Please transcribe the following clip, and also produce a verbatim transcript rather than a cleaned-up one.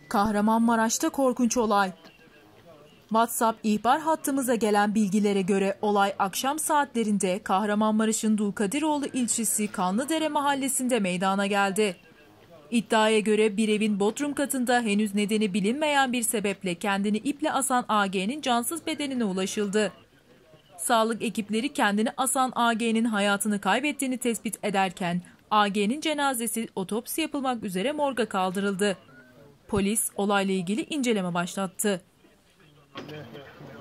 Kahramanmaraş'ta korkunç olay. WhatsApp ihbar hattımıza gelen bilgilere göre olay akşam saatlerinde Kahramanmaraş'ın Dulkadiroğlu ilçesi Kanlıdere mahallesinde meydana geldi. İddiaya göre bir evin bodrum katında henüz nedeni bilinmeyen bir sebeple kendini iple asan A G'nin cansız bedenine ulaşıldı. Sağlık ekipleri kendini asan A G'nin hayatını kaybettiğini tespit ederken A G'nin cenazesi otopsi yapılmak üzere morga kaldırıldı. Polis olayla ilgili inceleme başlattı.